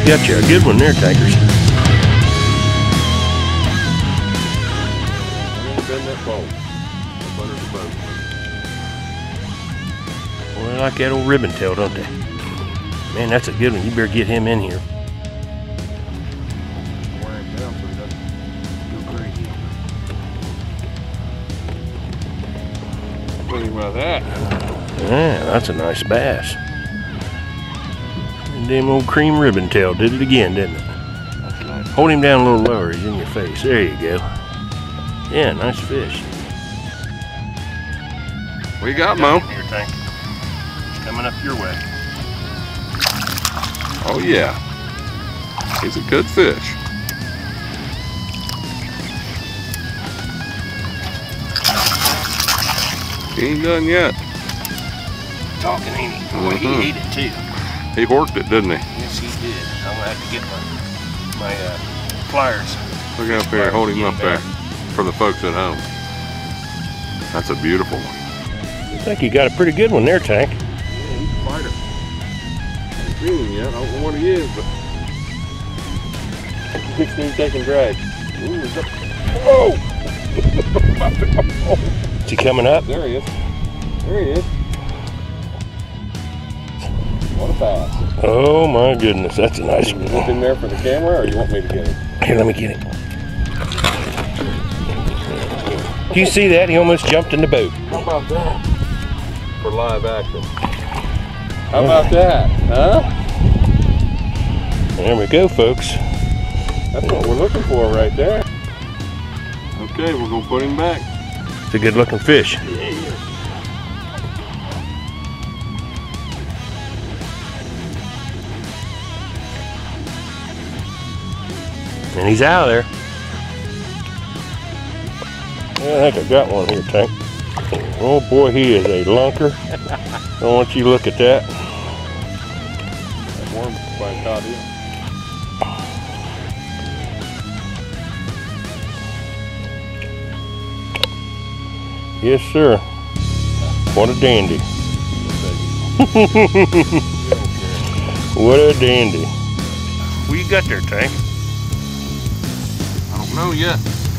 got you a good one there, Tankers. Been that boat. Up under the boat. Well, they like that old ribbon tail, don't they? Man, that's a good one. You better get him in here. Wear him down so he doesn't go crazy. What do you think about that? Yeah, that's a nice bass. And damn old cream ribbon tail did it again, didn't it? That's nice. Hold him down a little lower. He's in your face. There you go. Yeah, nice fish. What you got, Mo? Here, Tank. He's coming up your way. Oh yeah. He's a good fish. He ain't done yet. Talking, ain't he? Boy, he ate it too. He horked it, didn't he? Yes, he did. I'm gonna have to get my pliers. Look up there, hold him up there for the folks at home. That's a beautiful one. I think you got a pretty good one there, Tank. Yeah, he's a fighter. I haven't seen him yet. I don't know what he is, but He's taking drag. ooh, he's up. Oh! Is he coming up? There he is. There he is. What a bass. Oh my goodness, that's a nice You one. look in there for the camera, or you want me to get him? Here, let me get it. Do you see that? He almost jumped in the boat. How about that? For live action. How about that, huh? There we go, folks. That's what we're looking for right there. Okay, we're gonna put him back. It's a good looking fish. And he's out of there. Yeah, I think I got one here, Tank. Oh boy, he is a lunker. I want you to look at that. That worm probably caught him. Yes, sir. What a dandy. What a dandy. What you got there, Tank? I don't know yet.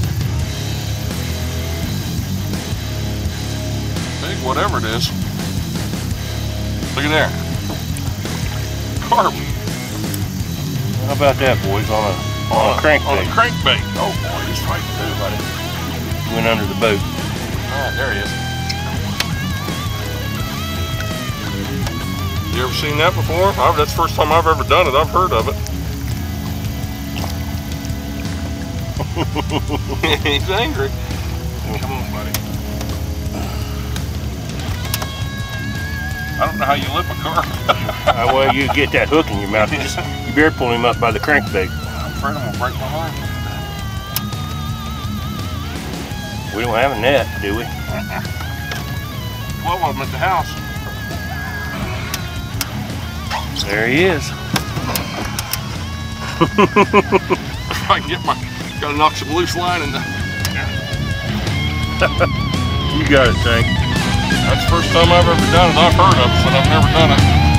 Big whatever it is. Look at there. Carp. How about that, boys? On a crankbait. On a crankbait. Oh boy, he's fighting too, buddy. Went under the boat. Alright, there he is. You ever seen that before? That's the first time I've ever done it. I've heard of it. He's angry. Come on, buddy. I don't know how you lip a carp. Well, you get that hook in your mouth. You better pull him up by the crankbait. I'm afraid I'm gonna break my line. We don't have a net, do we? Well, I'm at the house. There he is. If I can get gotta knock some loose line in there. You got it, Tank. That's the first time I've ever done it. I've heard of it, but I've never done it.